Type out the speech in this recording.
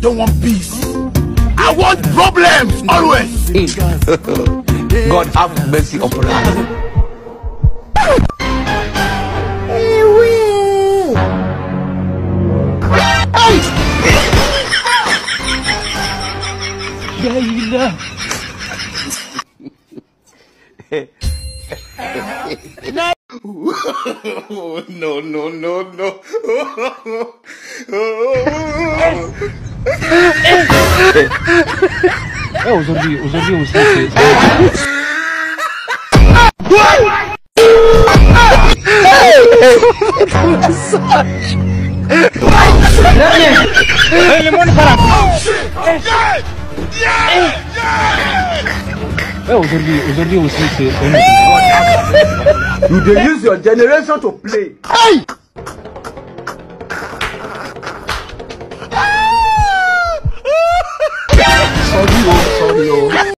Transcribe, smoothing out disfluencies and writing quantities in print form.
don't want peace. I want problems always. God have mercy upon us. No. Aujourd'hui aussi aujourd'hui aussi c'est You dey use your generation to play. Hey! Sorry.